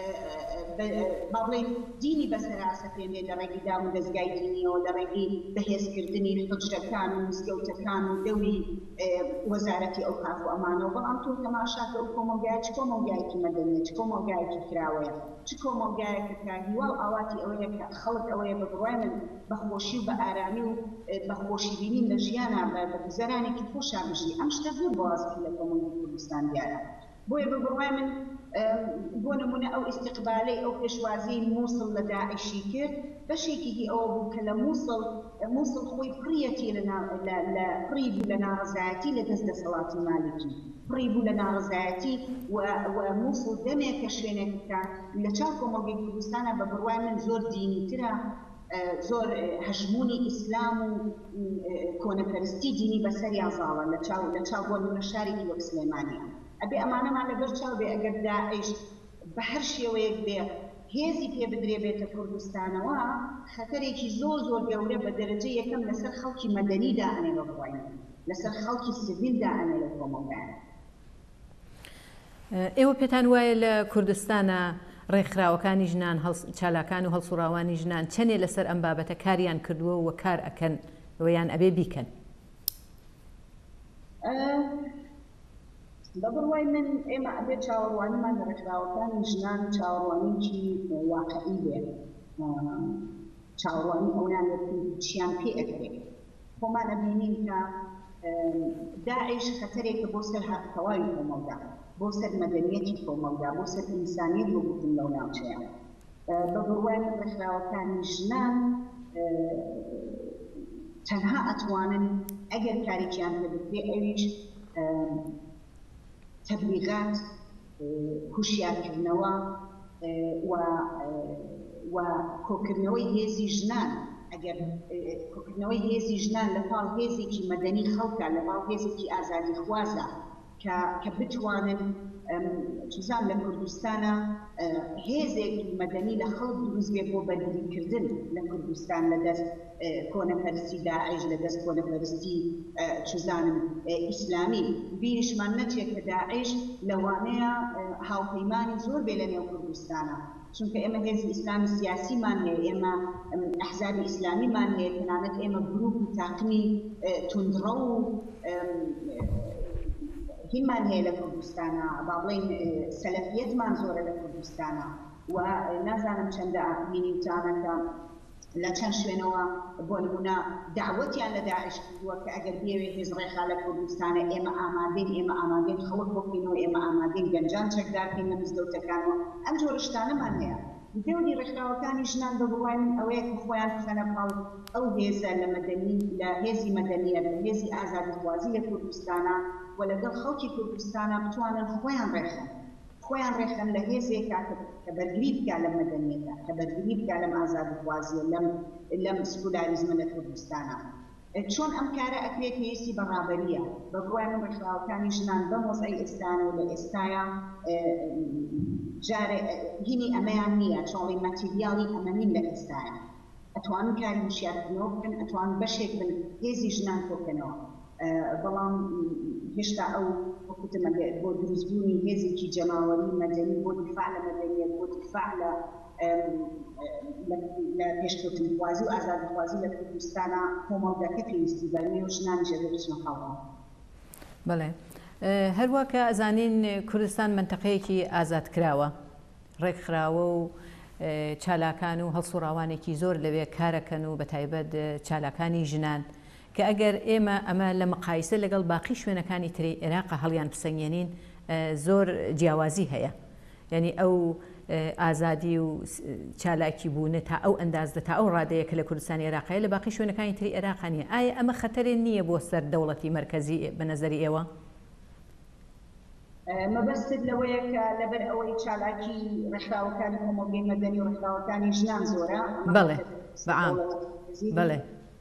با بڵێن دینی بەسەراسەپێنێ لە ڕێگەی دام و دەستگای دینیەوە لە ڕێگەی بەهێزکردنی حجرەکان و مزگەوتەکان و دەوری وەزارەتی ئەوقاف و ئەمانەوە بەڵام تۆ تەماشاکە ئەو کۆمەڵگایە چ کۆمەڵگایەکی مەدەنیە چ کۆمەڵگایەکی کراوەیە چ کۆمەڵگایەکە کە هیواڵ ئاواتی ئەوەیە کە خەڵک ئەوەیە بە بڕوای من بەخۆشی و بە ئارامی و بەخۆشی بینین لە ژیانە بە گوزەرانێکی خۆشان بژی ئەم شتە زۆر بەواستی لە کۆمەڵگەی کوردستان دیارە بۆیە بە بڕوای من بۆ نمونە ئەو ئیستیقبالەی ئەو پێشوازی مووسڵ لە داعشی کرد بەشێکی ئەوە بوو کە لە مووسڵ مووسڵ خۆی پڕیەتی لە پڕی بوو لە ناڕزایەتی لە دەست دەسەڵاتی مالکی پڕی بوو لە ناڕزایەتی و مووسڵ دەمێکە شوێنێکەکە لە چاو کۆمەڵگەی کوردستانە بە بڕوای من زۆر دینیترە زۆر هەژمونی ئیسلام و کۆنەپەرستی دینی بەسەر یازاڵە لە چاو لە چاو بۆ نمونە شارێکی وەک سلێمانیە ئەبێ ئەمانەمان لەبەر چاو بێ ئەگەر داعش بە هەر شێوەیەک بێ هێزی پێ بدرێ بێتە کوردستانەوە خەتەرێکی زۆر زۆر گەورە بە دەرەجەی یەکەم لەسەر خەڵکی مەدەنیدا ئەنێ بە بڕوای من لەسەر خەڵکی سیڤیلدا ئەنێ لە کۆمەڵگایە ئێوە پێتان وایە لە کوردستانە ڕێکخراوەکانی ژنان چالاکان و هەڵسوڕاوانی ژنان چەندێ لەسەر ئەم بابەتە کاریان کردووە و کار ئەکەن ئەوەیان ئەبێ بیکەن بە بڕوای من ئێمە ئەبێ چاوەڕوانیمان لە ڕێکخراوەکانی ژنان چاوەڕوانیکی واقعی بێ چاوەڕوانی ئەویان چیان پێ ئەکرێت خۆمان ئەبینین کە داعش خەتەرێکە بۆ سەر تەواوی کۆمەڵگا بۆ سەر مەدەنیەتی کۆمەڵگا بۆ سەر ئینسانیەت بۆ گوتن لەو ناوچەیە بە بڕوای من ڕێکخراوەکانی ژنان تەنها ئەتوانن ئەگەر کارێکیان پێ بکرێ ئەویش تبلیغات هوشیارکردنەوە و کۆکردنەوەی هێزی ژنان ئەگەر کۆکردنەوەی هێزی ژنان لە پاڵ هێزێکی مەدەنی خەڵکە لە پاڵ هێزێکی ئازادی خوازە کە بتوانن چزان لە کوردستانە هێزێک مەدەنی لە خەڵک دروست بێ بۆ بەردەریکردن لە کوردستان لە دەست کۆنەپەرستی داعش لە دەست کۆنەپەرستی چزانم ئیسلامی بیرشمان نەچێت کە داعش لەوانەیە هاوپەیمانی زۆر بێ لە نێو کوردستانە چونکە ئێمە هێزی ئیسلامی سیاسیمان هەیە ئێمە ئەحزابی ئیسلامیمان هەیە تەنانەت ئێمە گروپ و تاقمی توندڕە و هیمان هەیە لە کوردستانە با بڵێن سەلەفیەتمان زۆرە لە کوردستانە و نازانم چەندە بینیوتانەکە لە چەند شوێنەوە بۆ نمونە داوەتیان لە داعش کردووە کە ئەگەر بێوێ هێز ڕێخا لە کوردستانە ئێمە ئامادەین ئێمە ئامادەین خەڵک بکەینەوە ئێمە ئامادەین گەنجان چەکدارکەین لە مزگەوتەکانەوە ئەم جۆرە شتانەمان هەیە. دەوری ڕێکخراوەکانی ژنان بە بڕوای من ئەوەیە کە خۆیان بخەنە پاڵ ئەو هێزە لە مەدەنی لە هێزی مەدەنیەت لە هێزی ئازادیخوازی لە کوردستانە و لەگەڵ خەڵکی کوردستانە بتوانن خۆیان ڕێخن خۆیان ڕێخن لە هێزێکا کە بەرگری بکا لە مەدەنیەتە کە بەرگری بکا لەم ئازادیخوازیە لەم لەم سکولاریزمە لە کوردستانە. چۆن ئەم کارە ئەکرێت هێزی بەڕابەریە بە بڕوای من ڕێکخراوەکانی ژنان بەم وەزعی ئێستانە و لە ئێستایە جارێ هینی ئەمەیان نییە چۆڵی مەتریاڵی ئەمەنین لە ئێستایە ئەتوانن کاری وشیارکردنەوە بکەن ئەتوانن بەشێک بن هێزی ژنان کۆکەنەوە بەڵام هێشتا ئەو وەکوتم بۆ دروستبوونی هێزێکی جەماوەری مەدەنی بۆ دیفاع لە مەدەنیەت بۆ دیفاع لە لە پێشکەوتنخوازی و ئازادیخوازی لە کوردستانە کۆمەڵگەکە پێویستی بەرنێ و ژنانیش دەبێت بچنە خەڵەوە. بەڵێ هەروە کە ئەزانین کوردستان منتەقەیەکی ئازادکراوە ڕێکخراوە و چالاکان و هەڵسوڕاوانێکی زۆر لەوێ کارەکەن و بەتایبەت چالاکانی ژنان کە ئەگەر ئێمە ئەمە لە مقایسە لەگەڵ باقی شوێنەکانی تری عێراق هەڵیان پسەنگێنین زۆر جیاوازی هەیە. یعنی ئەو ئازادی و چالاکی بوونە تا ئەو ئەندازدە تا ئەو ڕادەیە کە لە کوردستانی عێراقەیە لە باقی شوێنەکانی تری عێراقانیە. ئایا ئەمە خەتەرێ نییە بۆ سەر دەوڵەتی مەرکەزی بە نەزەری ئێوە؟ مەبەستت لەوەیە کە لەبەر ئەوەی چالاکی ڕێکخراوەکانی کۆمەڵگەی مەدەنی و ڕێکخراوەکانی ژنان زۆرە. بەڵێ بەعام بەڵێ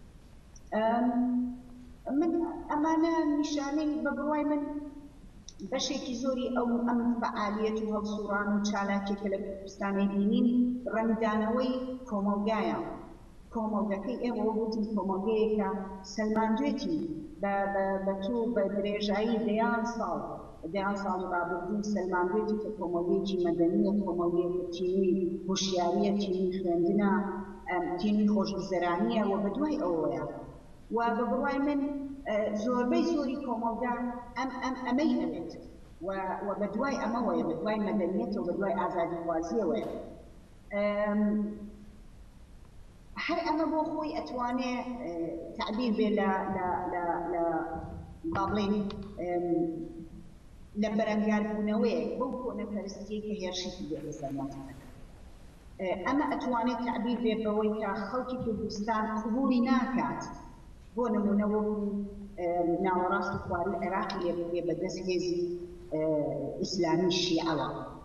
من ئەمانە نیشانەی بە بڕوای من بەشێکی زۆری ئەو ئەم فعالیەت و هەڵسوڕان و چالاکێکە لە کوردستانی بینین ڕەنگدانەوەی کۆمەڵگایە. کۆمەڵگەکەی ئێوە وتن کۆمەڵگەیەکە سەلماندوێتی بە تو بە درێژایی دەیان ساڵ دەیان ساڵی ڕابردوو سەلماندوێتی کە کۆمەڵگەیەکی مەدەنیە کۆمەڵگەیەکی تینوی هوشیاریە تینوی خوێندنە تینوی خۆشگوزەرانیە و بە دوای ئەوەیە و بە بڕوای من زۆربەی زۆری کۆمەڵگا ئەمەی هەبێت و بە دوای ئەمەوەیە بە دوای مەدەنیەت و بە دوای ئازادیخوازیەوەیە. هەر ئەمە بۆ خۆی ئەتوانێ تعبیر بێ لە با بڵێن لە بەرەنگاربوونەوەیەک بەو کۆنەپەرستیەی کە هێرشی بێ سەرمەتەکە. ئەمە ئەتوانێت تعبیر بێ بەوەی کە خەڵکی کوردستان قبوڵی ناکات بۆ نمونە وەکو ناوەڕاست و خواری عێراقی لێ بەدەست هێزی ئیسلامی شیعەوە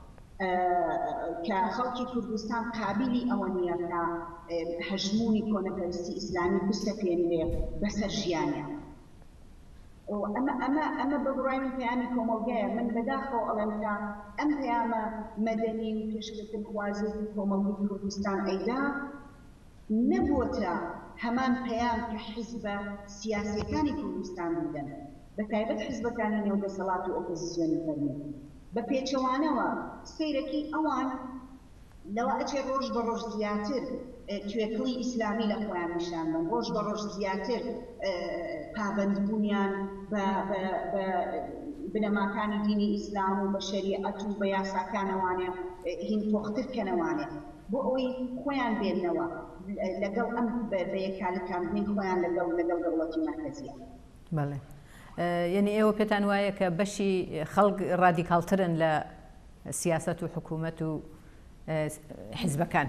کە خەڵکی کوردستان قابلی ئەوە نییە کە هەژمونی کۆنەپەرستی ئیسلامی بستەپێنرێ بەسەر ژیانیان. ئەمە ئەمە ئەمە بە بڕای من پەیامی کۆمەڵگەیە. من بەداخەوە ئەڵێم کە ئەم پەیامە مەدەنی و پێشکەوتنخوازی کۆمەڵگەی کوردستان ئەیدا نەبووەتە هەمان پەیام کە حیزبە سیاسیەکانی کوردستان بودەن بە تایبەت حیزبەکانی نێودەسەڵات و ئۆپۆزیسیۆنی فەرمی بە پێچەوانەوە سەیرەکی ئەوان لەوە ئەچێ ڕۆژ بە ڕۆژ زیاتر توێکڵی ئیسلامی لە خۆیان نیشان بن ڕۆژ بە ڕۆژ زیاتر پابەندبوونیان بە بنەماکانی دینی ئیسلام و بە شەریعەت و بە یاساکانەوانێ هین تۆختر کەنەوانێ بۆ ئەوەی خۆیان بێننەوە لەگەڵ ئەم بەیەکالەکاندنی خۆیان لەگەڵ لەگەڵ دەوڵەتی مەرکەزیە. بەڵێ یعنی ئێوە پێتان وایە کە بەشی خەڵک ڕادیکاڵترن لە سیاست و حکوومەت و حیزبەکان.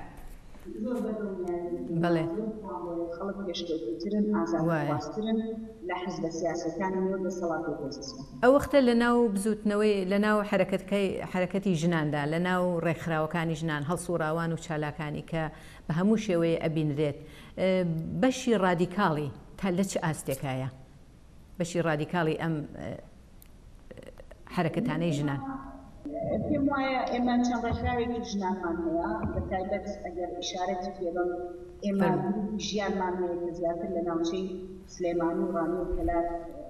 بەڵێ خەڵک پێشکەوتترن ئازادخوازترن لە حیزبە سیاسەکانی نێودەسەڵات و ئۆپۆزیسیۆن. ئەو وەختە لە ناو بزوتنەوەی لە ناو حرەکەتی ژناندا لە ناو ڕێکخراوەکانی ژنان هەڵسوڕاوان و چالاکانی کە بە هەموو شێوەیە ئەبینرێت بەشی ڕادیکاڵی تا لە چ ئاستێکایە بەشی ڕادیکاڵی ئەم حرەکەتانەی ژنان؟ پێم وایە ئێمە چەند ڕێکخراوێکی ژنانمان هەیە بە تایبەت ئەگەر ئیشارەتی پێبم ئێمە ژیانمان هەیە کە زیاتر لە ناوچەی سلێمانی و ڕامی و کەلات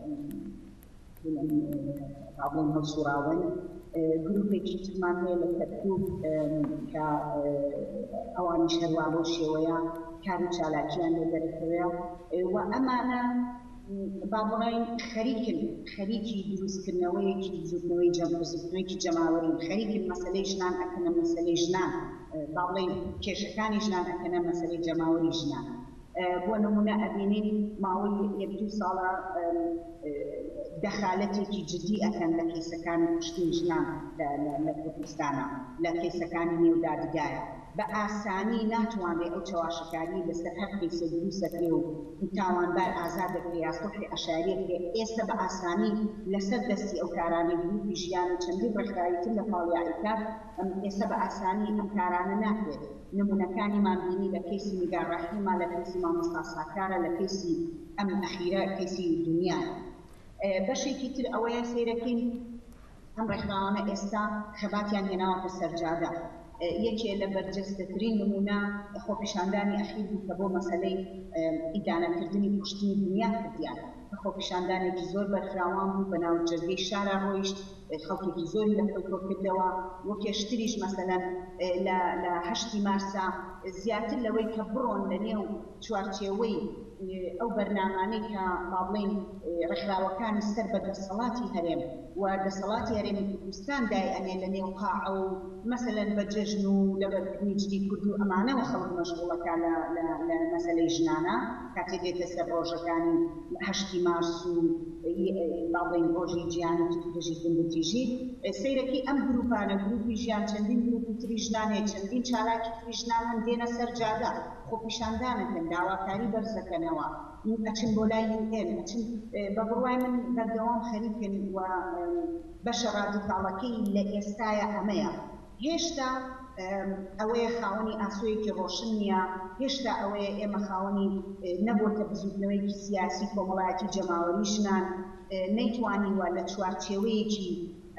ڕابڵێن هەڵسوڕاون گروپێکی ترمان هەیە لە کەرکووک کە ئەوانیش هەروە بۆ شێوەیە کاری چالاکیان لێ دەرەکەوێت و ئەمانە با بڵێن خەریکن خەریکی دروستکردنەوەیەکی زودنەوەی جەمزودنەوەیکی جەماوەری خەریکن مەسەلەی ژنان ئەکەنە مەسەلەی ژنان باڵێ کێشەکانی ژنان ئەکەنە مەسەلەی جەماوەری ژنان. بۆ نمونە ئەبینین ماوەی یەک دوو ساڵە دەخالەتێکی جدی ئەکەن لە کێسەکانی کوشتنی ژنان لە کوردستانە، لە کێسەکانی نێودادگایە. بە ئاسانی ناتوانێت ئەو چاواشەکاری لەسەر هەر کێسێک دووسەکرێ و تاوانبار ئازاد دەکرێت یا سڵحی عەشایریە بکرێت. ئێستا بە ئاسانی لەسەر دەستی ئەو کارانەی گروپی ژیان و چەندین ڕێکخراویتر لە پاڵیاییکە ئێستا بە ئاسانی ئەم کارانە ناکرێت. نمونەکانیمان بینی لە کەیسی نیگار ڕەحیمە، لە کەیسی مامۆستا ساکارە، لە کەیسی ئەم ئەخیرە کەیسی دنیا. بەشێکی تر ئەوەیە سەیرەکەین ئەم ڕێکخراوانە ئێستا خەباتیان هێناوەتە سەرجادە. یەکێ لە بەرجەستەترین نمونە خۆپیشاندانی ئەخیر بوو کە بۆ مەسەلەی ئیدانەکردنی کوشتنی دنیا کردیان. خۆپیشاندانێکی زۆر بەرفراوان بوو، بەناو جەرگەی شارە ڕۆیشت، خەڵکێکی زۆری لە کەوتۆ کردەوە. وەکێشتریش مەسەلەن لە هەشتی مارسا زیاتر لەوەی کە بڕۆن لە نێو چوارچێوەی ئەو بەرنامانەی کە باڵێن ڕێکخراوەکانی سەر بە دەسەڵاتی هەرێم و دەسەڵاتی هەرێمی کوردستان دای ئەنێ لە نێو قاعە و مەسەلەن بە جەژن و لەبەرکردنی جلی کورد و ئەمانەوە خەڵک مەشغوڵەکە لە مەسەلەی ژنانە کاتێک دێتە سەر ڕۆژەکانی هەشتی مارس و باڵێن ڕۆژی گیانی توێژی گوندتیژی. سەیرەکەی ئەم گروپانە گروپی ژیان چەندین گروپی تری ژنان هەیە، چەندین چالاکی تری ژنان هەن دێنە سەر جادە، خۆپیشاندانەکەن، داواکاری بەرزەکەنەوە، ئەچن بۆ لای یو ئێن، ئەچن بە بڕوای من بەردەوام خەریکن و بەشە ڕادیکاڵەکەی لە ئێستایە ئەمەیە. هێشتا ئەوەیە خاوەنی ئاسۆیەکی ڕۆشن نییە، هێشتا ئەوەیە ئێمە خاوەنی نەبووتە بزودنەوەیکی سیاسی کۆمەڵایەتی جەماوەری ژنان نەیتوانیوە لە چوارچێوەیەکی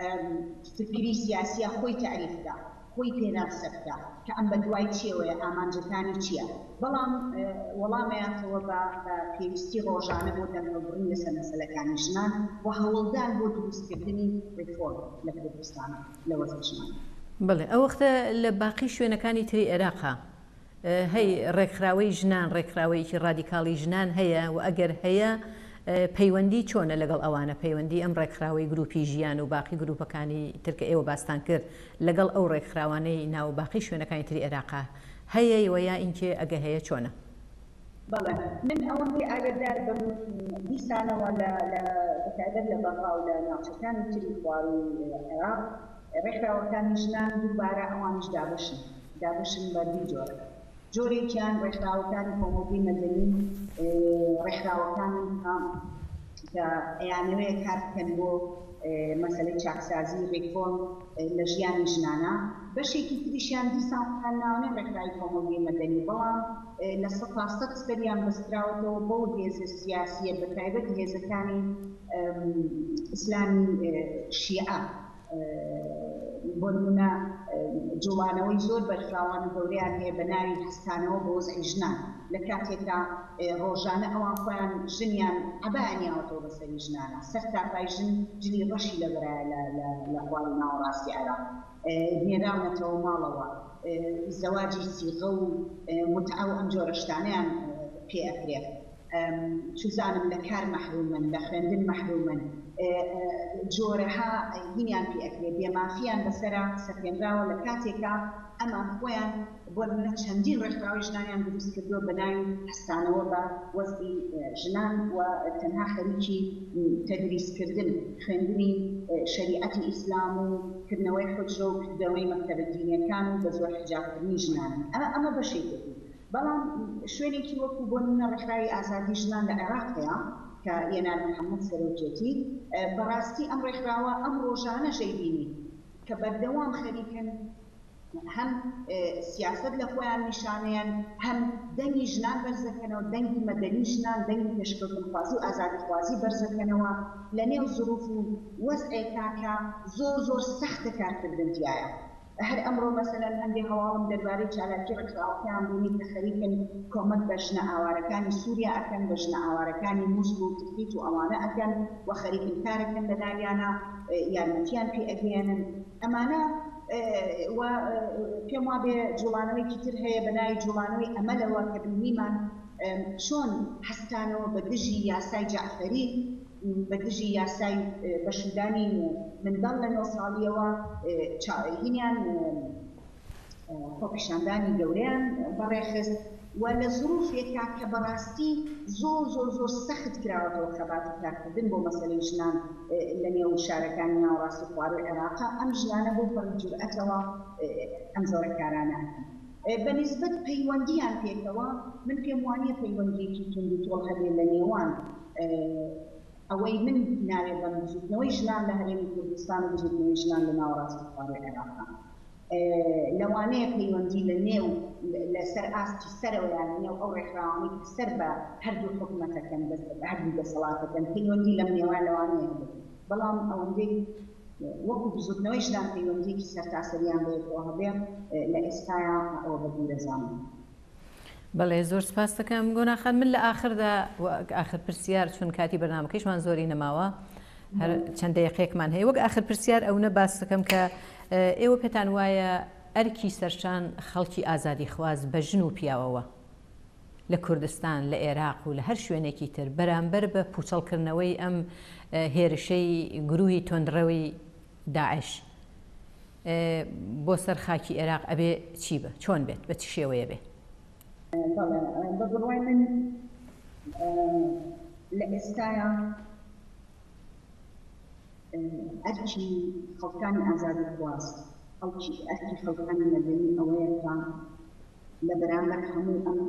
فکری سیاسیە خۆی تعریفدا، خۆی پێناسەکدا کە ئەم بە دوای چێوەیە ئامانجەکانی چییە. بەڵام وەڵامەیەتەوە بە پێویستی ڕۆژانە بۆ دەرهەڵبڕین لەسەر مەسەلەکانی ژنان و هەوڵدان بۆ دروستکردنی ڕێفۆرم لە کوردستانە لە وەزعی ژنان. بڵێ ئەو وەختە لە باقی شوێنەکانی تری عێراقا هەی ڕێکخراوەی ژنان، ڕێکخراوەیەکی ڕادیکاڵی ژنان هەیە و ئەگەر هەیە پەیوەندی چۆنە لەگەڵ ئەوانە، پەیوەندی ئەم ڕێکخراوەی گروپی ژیان و باقی گروپەکانی ترکە ئێوە باستان کرد لەگەڵ ئەو ڕێکخراوانەی ناو باقی شوێنەکانی تری عێراقا هەیە و یا ئینکێ ئەگە هەیە چۆنە؟ بەڵێ من ئەوەندەی ئاگادار بم دیسانەوە بەتایبەت لە بەغا و لە ناوچەکانی تری خواروی عێراق ڕێکخراوەکانی ژنان دووبارە ئەوانش دابشن دابشن بە دوو جۆرە. جۆرێکیان ڕێکخراوەکانی کۆمەڵگەی مەدەنی، ڕێکخراوەکانی کە ئەیانەوەیە کار بکەن بۆ مەسەلەی چاکسازی ڕێکفۆرم لە ژیانی ژنانە. بەشێکی تریشیان دیسان ناونێ ڕێکخراوی کۆمەڵگەی مەدەنی، بەڵام لە سەد تا سەد سپەریان بەستراوەتەوە بۆ هێزە سیاسیە بەتایبەت هێزەکانی ئیسلامی شیعە. بۆ نمونە جوڵانەوەی زۆر بەرفراوان گەورەیان هەیە بە ناوی هەستانەوە بە وەزعی ژنان، لە کاتێکدا ڕۆژانە ئەوان خۆیان ژنیان ئەبانیاوەتەوە بەسەری ژنانە، سەر تاپای ژن جلی ڕەشی لەبەرایە لە خواری ناوەڕاستی عێراق نێراونەتەوە ماڵەوە، زەواجی سیغە و متعە و ئەم جۆرە شتانەیان پێ ئەکرێت. چوزانم لە کار مەحرومن، لە خوێندن مەحرومن، جۆرەها هینیان پێ ئەکرێت، بێمافیان بەسەرا سەپێنراوە لە کاتێکا ئەمان خۆیان بۆ منە چەندین ڕێکخراوی ژنانیان دروست کردووە بە ناوی هەستانەوە بە وەزعی ژنان و تەنها خەریکی تەدریسکردن، خوێندنی شەریعەتی ئیسلام و کردنەوەی حوجرە و کردنەوەی مەکتەبە دینیەکان و بە زۆر حجابکردنی ژنان. ئەمە ئەمە بەشێکێتی. بەڵام شوێنێکی وەکو بۆ نمونە ڕێکخراوی ئازادی ژنان لە عێراق هەیە کە یەنال محەممەد سەرۆکێتی، بەڕاستی ئەم ڕێکخراوە ئەم ڕۆژانەشەی بینی کە بەردەوام خەریکن، هەم سیاست لە خۆیان نیشانەیان، هەم دەنگی ژنان بەرزەکەنەوە، دەنگی مەدەنی ژنان، دەنگی پێشکەوتنخوازی و ئازادیخوازی بەرزەکەنەوە لە نێو زروف و وەزعێکا کە زۆر زۆر سەختە کارکردن تایە. هەر ئەمڕۆ مەسەلەن هەندێک هەواڵم دەربارەی چالاکی ڕێکخراوەکان بوونی کە خەریکن کۆمەک بە ژنە ئاوارەکانی سووریا ئەکەن، بە ژنە ئاوارەکانی مووسڵ و تفریت و ئەوانە ئەکەن و خەریکن کارەکەن لە ناویانە، یارمەتیان پێ ئەگەێنن. ئەمانە و پێم وابێ جوڵانەوەیکی تر هەیە بە ناوی جوڵانەوەی ئەمەلەوە کە بینیمان چۆن هەستانەوە بە دژی یاسای جعفەری، بە دژی یاسای بەشودانی منداڵ لە نۆ ساڵیەوە هینیان خۆپیشاندانی گەورەیان بەڕێخست و لە ظروفێکا کە بەڕاستی زۆر زۆر زۆر سەخت کراوەتەوە خەباتی کارکردن بۆ مەسەلەی ژنان لە نێو شارەکانی ناوەڕاستی خوارەوەی عێراقا ئەم ژنانە بۆ پڕجورئەتەوە ئەم زۆرە کارانە بەنسبەت پەیوەندیان پێکەوە من پێم وانییە پەیوەندیەکی تونند و تۆڵ هەبێت لە نێوان ئەوەی من ناوێ بە بزوتنەوەی ژنان لە هەرێمی کوردستان و بزوتنەوەی ژنان لە ناوەڕاستی خوارەوەی عێراقا لەوانەیە پەیوەندی لە نێو لەسەر ئاستی سەرەوەیان نێو ئەو ڕێکخراوانەی کە سەر بە هەردوو حکوومەتەکەن هەردوو دەسەڵاتەکەن پەیوەندی لەم نێوان لەوانەیە هەبێت بەڵام ئەوەندەی وەکو بزوتنەوەی ژنان پەیوەندیەکی سەرتاسەریان بەیەکەوە هەبێت لە ئێستایا ئەوە بە دوورەزانم. بەڵێ زۆر سپاس دەکەم گۆناخان من لە ئاخردا ئاخر پرسیار چون کاتی بەرنامەکەیشمان زۆری نەماوە هەر چەند دەیەقێکمان هەیە وەک ئاخر پرسیار ئەوە باس دەکەم کە ئێوە پێتان وایە ئەرکی سەرشان خەڵکی ئازادی خواز بە ژن و پیاوەوە لە کوردستان لە عێراق و لە هەر شوێنێکی تر بەرامبەر بە پوچەڵکردنەوەی ئەم هێرشەی گروهی تۆندڕەوەی داعش بۆ سەر خاکی عێراق ئەبێ چی بە چۆن بێت بە چ شێوەیە بێ؟ بە بڕوای من لە ئێستایا ئەرکی خەڵکانی ئازادی خواز ئەرکی خەڵکانی مەدەنی ئەوەیە کە لە بەرامبەر هەموو ئەم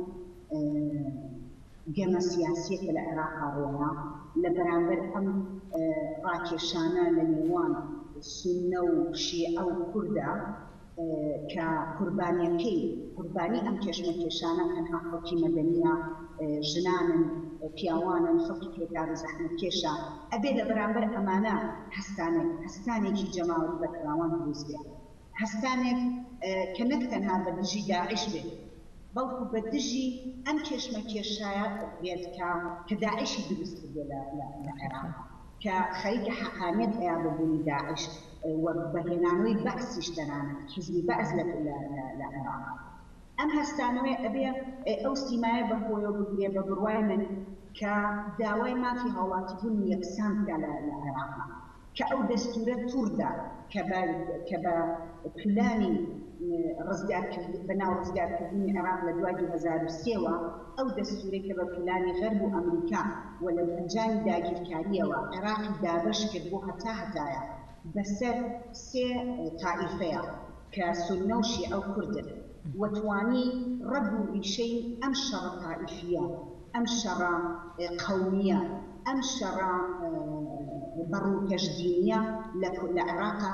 گەمە سیاسیەکە لە عێراقا ڕۆیە لە بەرامبەر ئەم ڕاکێشانە لە نێوان سوننە و شیعە و کوردە کە قوربانیەکەی قوربانی ئەم کێشمەکێشانە تەنها خەڵکی مەدەنیە ژنانن پیاوانن خەڵکی پێکار و زەحمەتکێشە ئەبێ لە بەرامبەر ئەمانە هەستانێک هەستانێکی جەماوەری بەکراوان دروست بێت هەستانێک کە نەک تەنها بە دژی داعش بێت بەڵکو بە دژی ئەم کێشمەکێشایە بێت کە داعشی دروست بێت لە عێراق کە خەریکە حەقانیەت ئەیا بەبوونی داعش وبهێنانەوەی بەعسیش دەنانە حیزبی بەعس لە عێراق ئەم هەستانەوەی ئەبێ ئەو سیمایە بەخۆیەوە بگرێ بە بڕوای من کە داوای مافی هاوڵاتیبوون یەکسان بکە لە عێراق کە ئەو دەستورە تووردا کە بە پلانی بەناو ڕزگارکردنی عێراق لە دوای دوو هەزار و سێوە ئەو دەستورەی کە بە پلانی غەرب و ئەمریکا و لە ئەنجامی داگیرکاریەوە عێراقی دابەش کرد بۆ هەتا هەتایە بەسەر سێ تائیفەیە کە سوننە و شیعە و کوردن وتوانی ڕەب و ڕیشەی ئەم شەڕە تائیفیە ئەم شەڕە قەومیە ئەم شەڕە بەڕووکەشدینیە لە عێراقا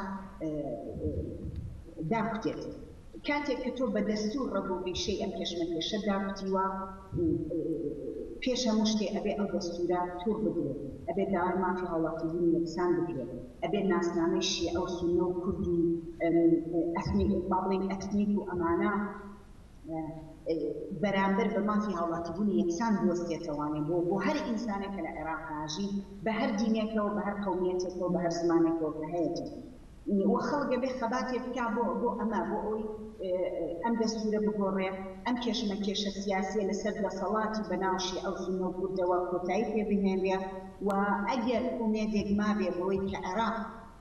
داکوتێت کاتێک کە تۆ بە دەستور ڕەب و ڕیشەی ئەم کێشمەکێشە داکوتیوە پێش هەموو شتێ ئەبێ ئەو دەستورە توور بگرێت ئەبێ داوای مافی هاوڵاتیبوونی یەکسان بکرێت ئەبێ ناسنامەی شیعە و سوننە و کورد و باڵێن ئەتنیک و ئەمانە بەرامبەر بە مافی هاوڵاتیبوونی یەکسان بوەستێتەوانێ بۆ بۆ هەر ئینسانێکە لە عێراق هاژی بە هەر دینێکەوە بە هەر قەومیەتێکەوە بە هەر زمانێکەوە کە هەیەێت و خەڵکە بێ خەباتێ بکا بۆ بۆ ئەمە بۆ ئەوی ئەم دەستورە بگۆڕێ ئەم کێشمەکێشە سیاسیە لەسەر دەسەڵاتی بەناوشی ئەو سوننە و کوردەوە کۆتایی پێ بهێنرێ و ئەگەر ئومێدێک مابێ بەوەی کە عێراق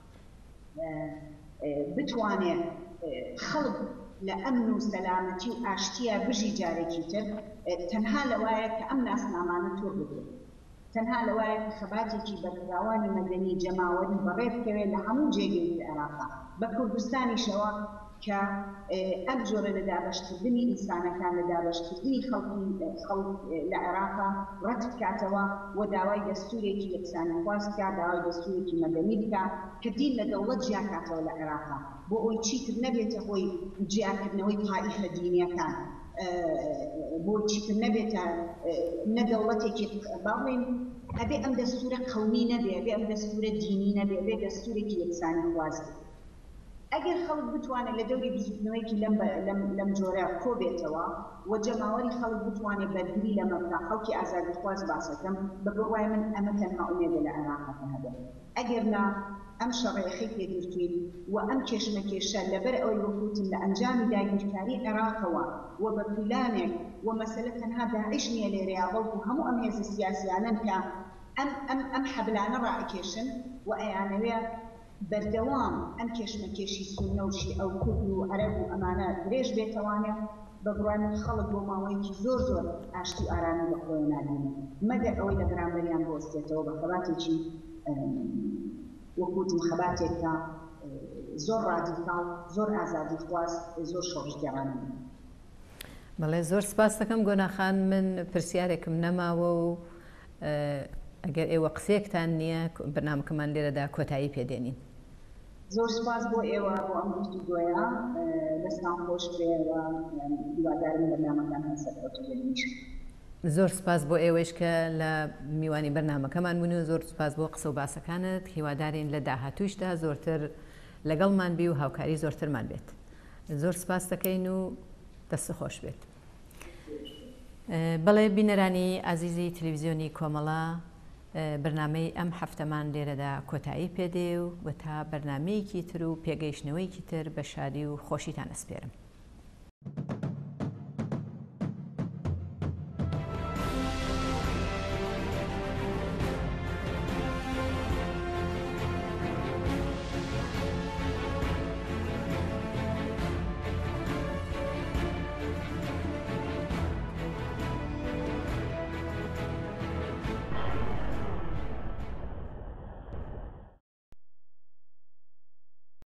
بتوانێت خەڵک لە ئەمن و سەلامەتی و ئاشتیە بژی جارێکی تر تەنها لەوایە کە ئەم ناسنامانە تۆر بگرێت تەنها لەوایە کە خەباتێکی بەرگراوانی مەدەنی جەماوەری بەڕێ بکەوێت لە هەموو جێگەی عێراقا بە کوردستانیشەوە کە ئەم جۆرە لە دابەشکردنی ئینسانەکان لە دابەشکردنی خەڵکی خەڵک لە عێراقا ڕەت بکاتەوە و داوای دەستورێکی یەکسانی خواست بکات داوای دەستورێکی مەدەنی بکات کە دین لە دەوڵەت جیاکاتەوە لە عێراقا بۆ ئەوی چیتر نەبێتە هۆی جیاکردنەوەی تائیفە دینیەکان بۆ چیتر نەبێتە نەدەوڵەتێکی باڵێن ئەبێ ئەم دەستورە قەومی نەبێ ئەبێ ئەم دەستورە دینی نەبێ ئەبێ دەستورێکی یەکسانی خواست ئەگەر خەڵک بتوانێت لە دەوری بزوتنەوەیکی لەم جۆرە کۆ بێتەوە و جەماوەری خەڵک بتوانێت بەرگری لەمە بکات خەڵکی ئازادیخواز باسەکەم بە بڕوای من ئەمە تەنها ئومێدە لە عێراقەکە هەبێت ئەگەر نا ئەم شەڕێخی پێگرتوین و ئەم کێشمەکێشە لەبەر ئەوەی وەکوتن لە ئەنجامی داگیرکاری عێراقەوە و بە پلانێک و مەسەلە تەنها داعش نییە لێرەیە بەڵکو هەموو ئەم هێزە سیاسیانن کە ئەم ئەم ئەم حەبلانە ڕائکێشن و ئەیانەوێ بەردەوام ئەم کێشمەکێشی سونەوشی ئەو کورد و عەرەب و ئەمانە درێژ بێتەوانێ بە بڕوای من خەڵک بۆ ماوەیەکی زۆر زۆر ئاشتی ئارامی بە خۆیان نابینێ مەگەر ئەوەی لە بەرامبەریان بۆستێتەوە بە خەباتێکی وەکوتم خەباتێکە زۆر ڕادیکاڵ زۆر ئازادی خواست زۆر شۆڕژگەڕانی. بەڵێ زۆر سپاس دەکەم گۆناخان من پرسیارێکم نەماوە و ئەگەر ئێوە قسێکتان نییە بەرنامەکەمان لێرەدا کۆتایی پێدێنین. زۆر سپاس بۆ ئێوە بۆ ئەم گفتوگۆیە دەستان خۆش بێەوە هیوادارم بەرنامەکان هەسەرکەوتوێنیش. زۆر سپاس بۆ ئێوەش کە لە میوانی بەرنامەکەمان بوون و زۆر سپاس بۆ قسە و باسەکانت هیوادارین لە داهاتووشدا زۆرتر لەگەڵمان بی و هاوکاری زۆرترمان بێت. زۆر سپاس دەکەین و دەست خۆش بێت. بەڵێ بینەرانی ئازیزی تەلەڤیزیۆنی کۆمەڵە بەرنامەی ئەم هەفتەمان لێرەدا کۆتایی پێدێ و وە تا بەرنامەیەکی تر و پێگەیشتنەوەیکی تر بە شادی و خۆشیتان ئەسپێرم.